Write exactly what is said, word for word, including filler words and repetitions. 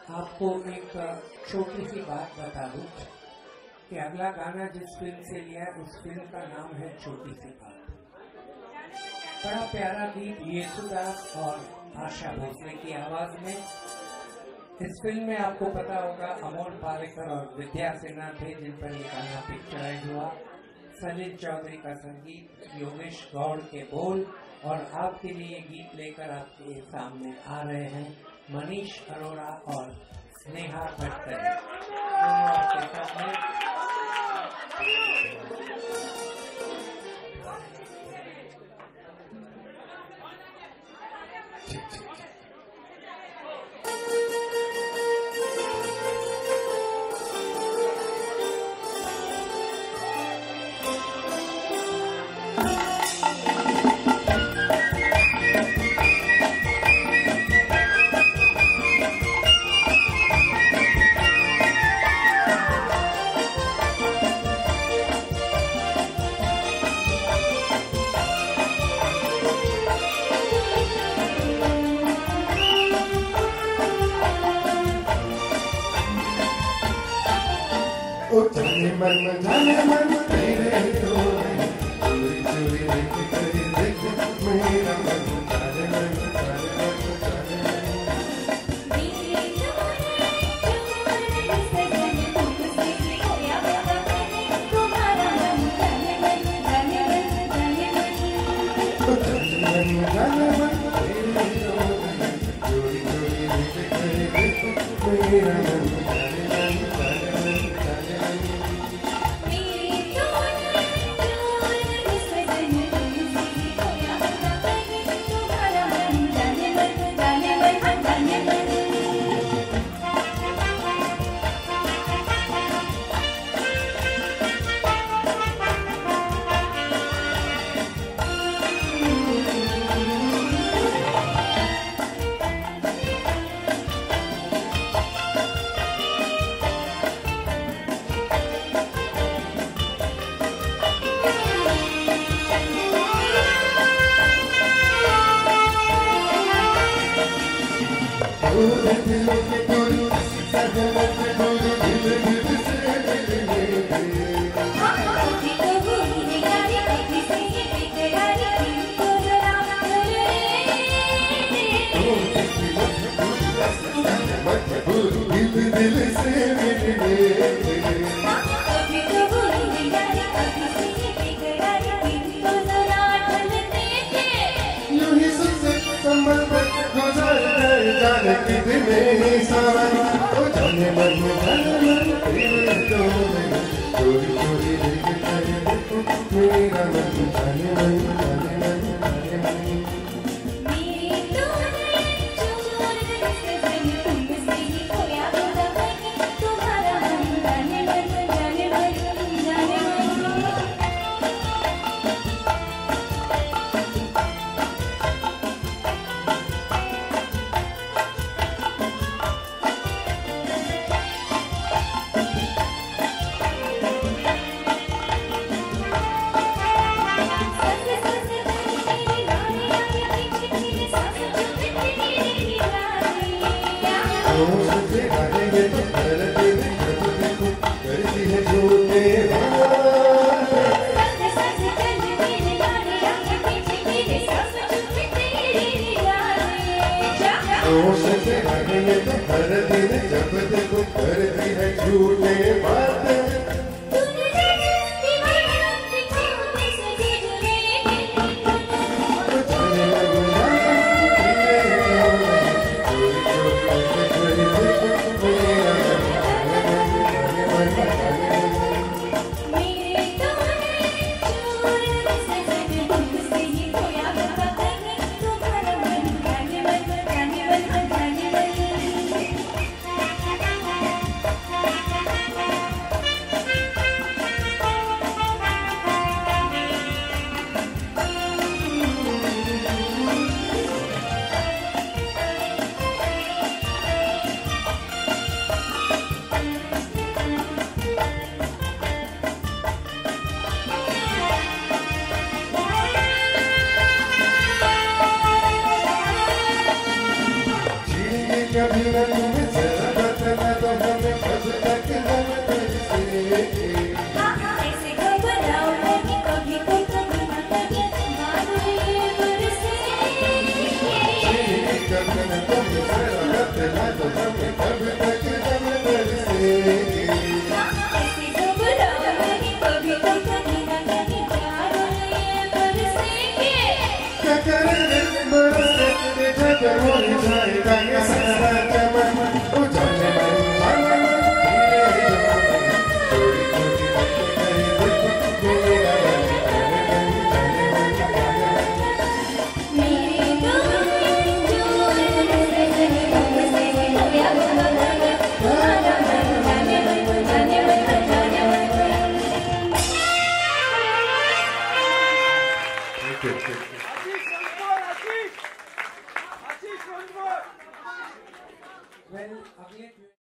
आपको एक छोटी सी बात बता दूं कि अगला गाना जिस फिल्म से लिया है उस फिल्म का नाम है छोटी सी बात। बड़ा प्यारा गीत येसुदास और आशा भोसले की आवाज में। इस फिल्म में आपको पता होगा अमोल पालेकर और विद्या सिन्हा थे जिन पर ये गाना पिक्चराइज हुआ। सलील चौधरी का संगीत, योगेश गौड़ के बोल और आपके लिए ये गीत लेकर आपके सामने आ रहे हैं मनीष अरोड़ा और स्नेहा भट्टकर। आपके सामने जाने मन जाने मन तेरे तो चोरी चोरी देख कर देख मेरा मन जाने मन जाने मन जाने मन जाने मन तेरे तो चोरी चोरी देख कर देख मेरा मन जाने मन जाने मन तेरे तो चोरी चोरी देख कर देख मेरा मन जाने मन जाने मन जाने मन हर दिन जब देखो करती है झूठे बातें कभी न तुम्हें वेल अब ये